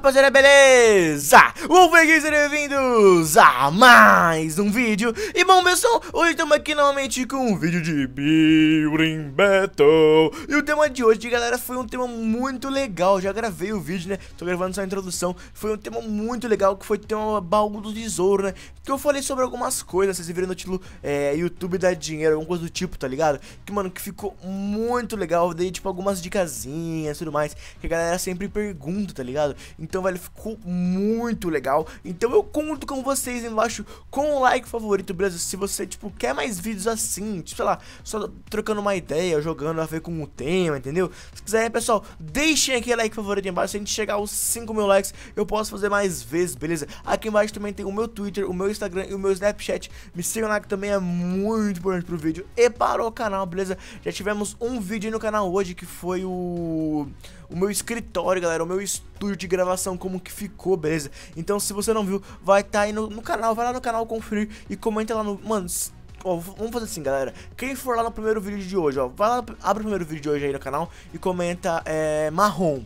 rapaziada, beleza? Sejam bem-vindos a mais um vídeo. E bom, pessoal, hoje estamos aqui novamente com um vídeo de Building Battle. E o tema de hoje, galera, foi um tema muito legal. Já gravei o vídeo, né? Tô gravando só a introdução. Foi um tema muito legal, que foi o tema baú do tesouro, né? Que eu falei sobre algumas coisas, vocês viram no título, YouTube dá dinheiro, alguma coisa do tipo, tá ligado? Que, mano, que ficou muito legal. Dei, tipo, algumas dicasinhas e tudo mais, que a galera sempre pergunta, tá ligado? Então, velho, ficou muito legal. Então eu conto com vocês aí embaixo com o like favorito, beleza? Se você, tipo, quer mais vídeos assim, tipo, sei lá, só trocando uma ideia, jogando a ver com o tema, entendeu? Se quiser, pessoal, deixem aquele like favorito aí embaixo. Se a gente chegar aos 5 mil likes, eu posso fazer mais vezes, beleza? Aqui embaixo também tem o meu Twitter, o meu Instagram e o meu Snapchat. Me sigam lá, que também é muito importante pro vídeo e para o canal, beleza? Já tivemos um vídeo aí no canal hoje, que foi o meu escritório, galera, o meu estúdio de gravação, como que ficou, beleza? Então, se você não viu, vai estar aí no canal, vai lá no canal conferir e comenta lá no... Mano, ó, vamos fazer assim, galera. Quem for lá no primeiro vídeo de hoje, ó, vai lá, abre o primeiro vídeo de hoje aí no canal e comenta, marrom.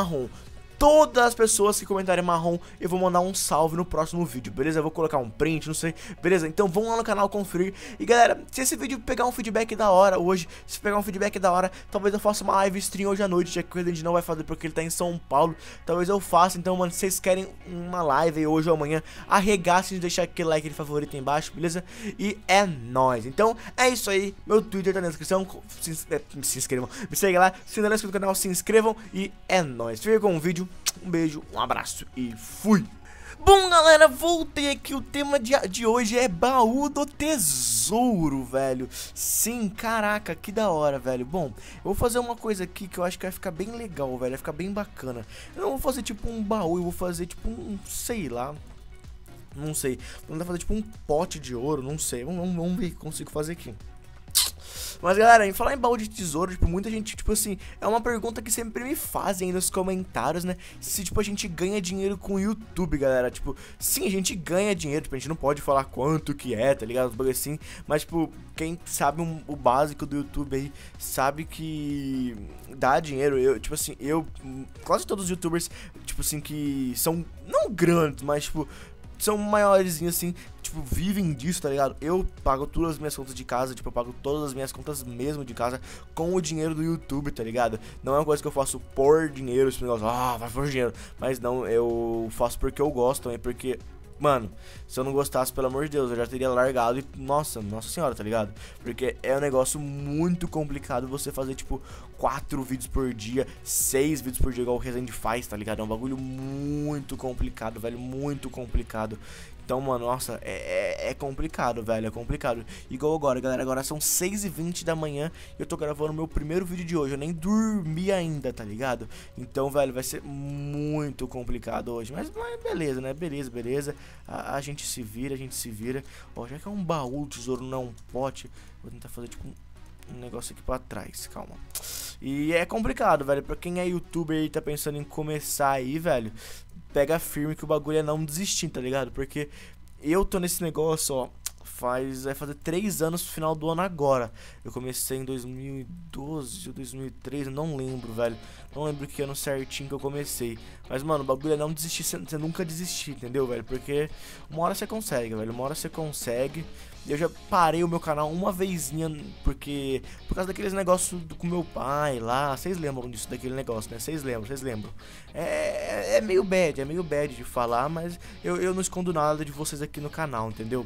Todas as pessoas que comentarem marrom, eu vou mandar um salve no próximo vídeo, beleza? Eu vou colocar um print, não sei, beleza? Então vão lá no canal conferir. E galera, se esse vídeo pegar um feedback da hora hoje, se pegar um feedback da hora, talvez eu faça uma live stream hoje à noite, já que o Resident não vai fazer porque ele tá em São Paulo. Talvez eu faça. Então, mano, se vocês querem uma live aí hoje ou amanhã, arregaçem de deixar aquele like de favorito aí embaixo, beleza? E é nóis. Então, é isso aí. Meu Twitter tá na descrição. Se inscrevam. Me segue lá. Se não é inscrito no canal, se inscrevam. E é nóis. Fica com o vídeo. Um beijo, um abraço e fui! Bom, galera, voltei aqui. O tema de hoje é baú do tesouro, velho. Sim, caraca, que da hora, velho. Bom, eu vou fazer uma coisa aqui que eu acho que vai ficar bem legal, velho. Vai ficar bem bacana. Eu não vou fazer tipo um baú, eu vou fazer tipo um, sei lá, não sei. Vou tentar fazer tipo um pote de ouro, não sei. Vamos ver o que consigo fazer aqui. Mas, galera, em falar em baú de tesouro, tipo, muita gente, tipo assim, é uma pergunta que sempre me fazem aí nos comentários, né? Se, tipo, a gente ganha dinheiro com o YouTube, galera. Tipo, sim, a gente ganha dinheiro, tipo, a gente não pode falar quanto que é, tá ligado? Os bagulho assim, mas, tipo, quem sabe o básico do YouTube aí, sabe que dá dinheiro. Eu, tipo assim, quase todos os YouTubers, tipo assim, que são, não grandes, mas, tipo, são maiores, assim, tipo, vivem disso, tá ligado? Eu pago todas as minhas contas de casa, tipo, eu pago todas as minhas contas mesmo de casa com o dinheiro do YouTube, tá ligado? Não é uma coisa que eu faço por dinheiro, esse negócio, vai por dinheiro. Mas não, eu faço porque eu gosto também, porque... Mano, se eu não gostasse, pelo amor de Deus, eu já teria largado e... Nossa senhora, tá ligado? Porque é um negócio muito complicado você fazer, tipo, 4 vídeos por dia, 6 vídeos por dia, igual o Resident faz, tá ligado? É um bagulho muito complicado, velho, muito complicado. Então, mano, nossa, é complicado, velho, é complicado. Igual agora, galera, agora são 6h20 da manhã e eu tô gravando meu primeiro vídeo de hoje. Eu nem dormi ainda, tá ligado? Então, velho, vai ser muito complicado hoje. Mas beleza, né? Beleza. A gente se vira, Ó, já que é um baú, tesouro não é um pote, vou tentar fazer, tipo, um negócio aqui pra trás, calma. E é complicado, velho, pra quem é youtuber e tá pensando em começar aí, velho, pega firme que o bagulho é não desistir, tá ligado? Porque eu tô nesse negócio, ó, vai fazer 3 anos no final do ano agora. Eu comecei em 2012 ou 2013, não lembro, velho. Não lembro que ano certinho que eu comecei. Mas, mano, o bagulho é não desistir, você nunca desistir, entendeu, velho? Porque uma hora você consegue, velho, uma hora você consegue. Eu já parei o meu canal uma vezinha, porque... Por causa daqueles negócios com meu pai lá. Vocês lembram disso, daquele negócio, né? Vocês lembram. É meio bad de falar, mas eu não escondo nada de vocês aqui no canal, entendeu?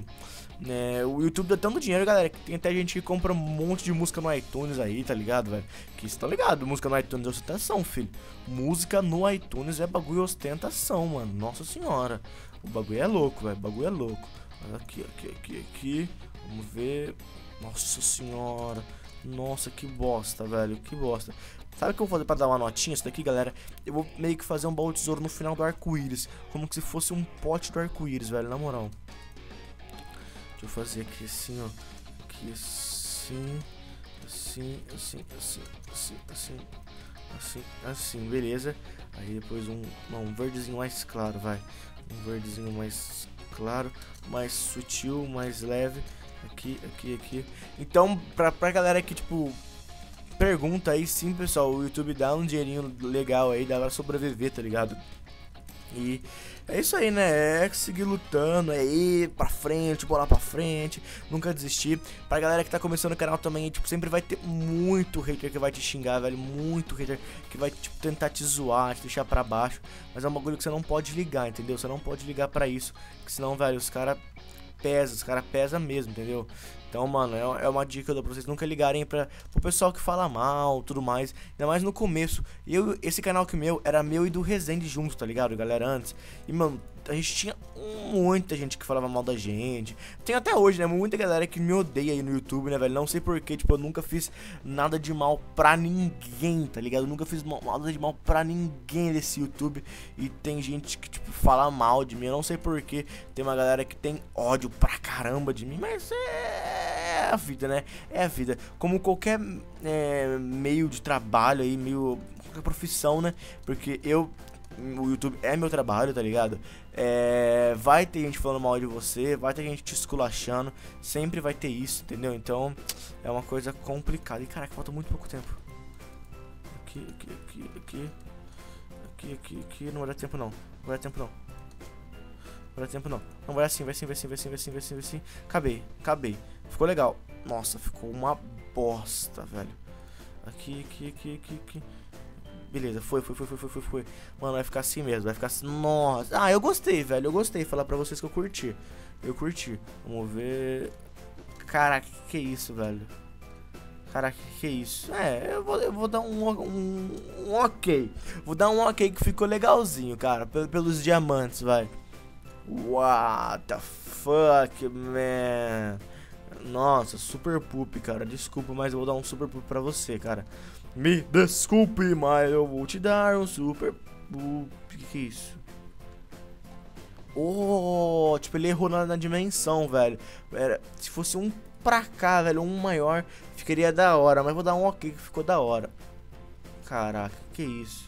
O YouTube dá tanto dinheiro, galera, que tem até gente que compra um monte de música no iTunes aí, tá ligado, velho? Que você tá ligado, música no iTunes é ostentação, filho. Música no iTunes é bagulho ostentação, mano. Nossa senhora. O bagulho é louco, velho, o bagulho é louco. Aqui, vamos ver. Nossa senhora. Nossa, que bosta, velho, que bosta. Sabe o que eu vou fazer pra dar uma notinha isso daqui, galera? Eu vou meio que fazer um baú de tesouro no final do arco-íris, como se fosse um pote do arco-íris, velho, na moral. Deixa eu fazer aqui assim, ó. Aqui assim, beleza. Aí depois um verdezinho mais claro, vai. Um verdezinho mais claro, mais sutil, mais leve. Aqui. Então, pra galera que, tipo, pergunta aí, sim, pessoal, o YouTube dá um dinheirinho legal aí, dá pra sobreviver, tá ligado? E é isso aí, né? É seguir lutando, é ir pra frente, bolar pra frente, nunca desistir. Pra galera que tá começando o canal também, tipo, sempre vai ter muito hater que vai te xingar, velho. Muito hater que vai, tipo, tentar te zoar, te deixar pra baixo. Mas é um bagulho que você não pode ligar, entendeu? Você não pode ligar pra isso, porque senão, velho, os caras pesam mesmo, entendeu? Então, mano, é uma dica que eu dou pra vocês nunca ligarem pro pessoal que fala mal, tudo mais. Ainda mais no começo. Esse canal que era meu e do Resende junto, tá ligado, galera, antes. E, mano, a gente tinha muita gente que falava mal da gente. Tem até hoje, né, muita galera que me odeia aí no YouTube, né, velho. Não sei porquê, tipo, eu nunca fiz nada de mal pra ninguém, tá ligado? Eu nunca fiz nada de mal pra ninguém desse YouTube. E tem gente que, tipo, fala mal de mim. Eu não sei porquê. Tem uma galera que tem ódio pra caramba de mim, mas é a vida, né? É a vida. Como qualquer meio de trabalho aí, qualquer profissão, né? Porque o YouTube é meu trabalho, tá ligado? Vai ter gente falando mal de você, vai ter gente te esculachando, sempre vai ter isso, entendeu? Então é uma coisa complicada. E caraca, falta muito pouco tempo. Aqui, não vai dar tempo não. Não vai dar tempo não. Não vai dar tempo não. Não vai assim, vai sim. Acabei. Ficou legal. Nossa, ficou uma bosta, velho. Aqui. Beleza, foi. Mano, vai ficar assim mesmo, vai ficar assim. Nossa. Ah, eu gostei, velho. Eu gostei. Falar pra vocês que eu curti. Vamos ver. Caraca, que é isso, velho? Caraca, que é isso? Eu vou dar um ok. Vou dar um ok que ficou legalzinho, cara. Pelos diamantes, vai. What the fuck, man. Nossa, super poop, cara. Desculpa, mas eu vou dar um super poop pra você, cara. Me desculpe, mas eu vou te dar um super poop. Que é isso? Oh, tipo, ele errou na dimensão, velho. Se fosse um pra cá, velho, um maior, ficaria da hora. Mas vou dar um ok que ficou da hora. Caraca, que isso?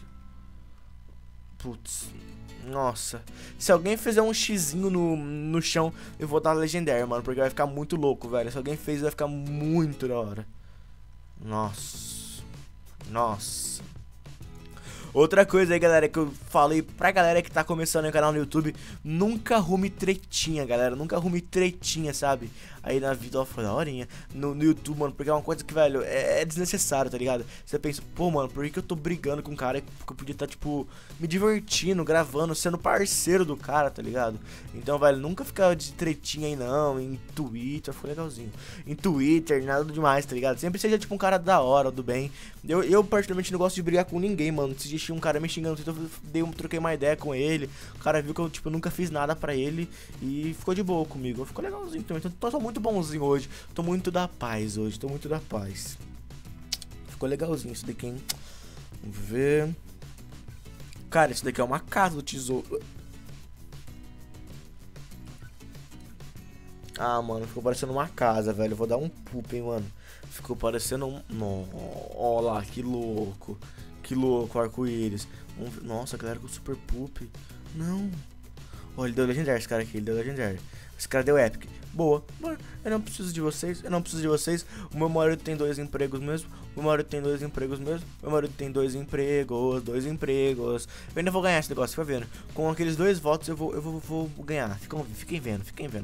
Putz. Nossa, se alguém fizer um xizinho no chão, eu vou dar legendário, mano, porque vai ficar muito louco, velho. Se alguém fez, vai ficar muito da hora. Nossa. Outra coisa aí, galera, que eu falei pra galera que tá começando o canal no YouTube: nunca arrume tretinha, galera. Nunca arrume tretinha, sabe? Aí na vida, ó, foi da horinha no YouTube, mano, porque é uma coisa que, velho, é desnecessário, tá ligado? Você pensa, pô, mano, por que eu tô brigando com um cara que eu podia estar, tipo, me divertindo, gravando, sendo parceiro do cara, tá ligado? Então, velho, nunca fica de tretinha aí, não. Em Twitter, foi legalzinho. Em Twitter, nada demais, tá ligado? Sempre seja, tipo, um cara da hora, do bem. Eu particularmente, não gosto de brigar com ninguém, mano. Se existir um cara me xingando, eu troquei uma ideia com ele. O cara viu que eu, tipo, nunca fiz nada pra ele e ficou de boa comigo. Ficou legalzinho também. Então, tô muito bonzinho hoje. Tô muito da paz hoje. Ficou legalzinho isso daqui, hein? Vamos ver. Cara, isso daqui é uma casa do tesouro. Ah, mano, ficou parecendo uma casa, velho. Eu vou dar um poop, hein, mano. Ficou parecendo um... Ó lá, que louco. Que louco, arco-íris. Nossa, galera, com super poop. Não. Ó, ele deu legendário, esse cara aqui. Ele deu legendário. Esse cara deu epic. Boa. Eu não preciso de vocês. O meu marido tem 2 empregos mesmo. Meu marido tem 2 empregos. Eu ainda vou ganhar esse negócio, fica vendo. Com aqueles 2 votos eu vou ganhar. Fiquem vendo.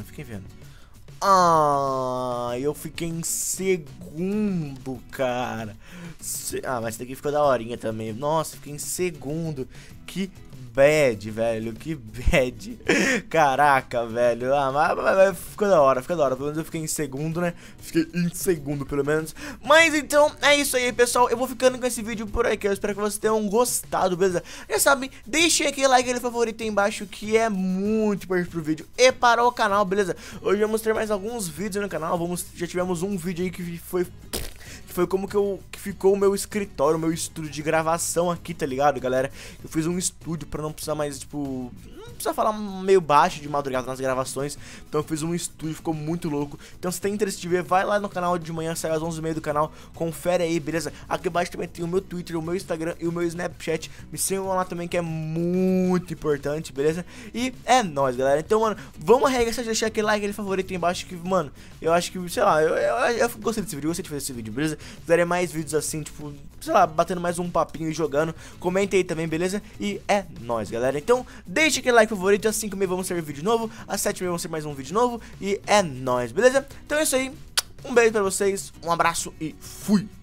Ah, eu fiquei em segundo, cara. Mas esse daqui ficou da horinha também. Nossa, fiquei em segundo. Que bad, velho. Que bad. Caraca, velho. Mas ficou da hora. Pelo menos eu fiquei em segundo, né? Fiquei em segundo, pelo menos. Mas então, é isso aí, pessoal. Eu vou ficando com esse vídeo por aqui. Eu espero que vocês tenham gostado, beleza? Já sabem, deixem aquele like, aquele favorito aí embaixo, que é muito importante pro vídeo e para o canal, beleza? Hoje vamos ter mais alguns vídeos no canal. Já tivemos um vídeo aí que foi como que ficou o meu escritório, o meu estúdio de gravação aqui, tá ligado, galera? Eu fiz um estúdio pra não precisar mais, tipo... precisa falar meio baixo de madrugada nas gravações. Então eu fiz um estúdio, ficou muito louco. Então se tem interesse de ver, vai lá no canal de manhã, sai às 11h30 do canal, confere aí, beleza? Aqui embaixo também tem o meu Twitter, o meu Instagram e o meu Snapchat. Me sigam lá também, que é muito importante, beleza? E é nóis, galera. Então, mano, vamos arregaçar de deixar aquele like, aquele favorito aí embaixo, que, mano, eu acho que, sei lá, eu gostei desse vídeo, gostei de fazer esse vídeo, beleza? Se quiserem mais vídeos assim, tipo, sei lá, batendo mais um papinho e jogando, comente aí também, beleza? E é nóis, galera. Então, deixa aquele like favorito, às 5h30 vamos ter vídeo novo, às 7h30 vamos ter mais um vídeo novo, e é nóis, beleza? Então é isso aí, um beijo pra vocês, um abraço e fui!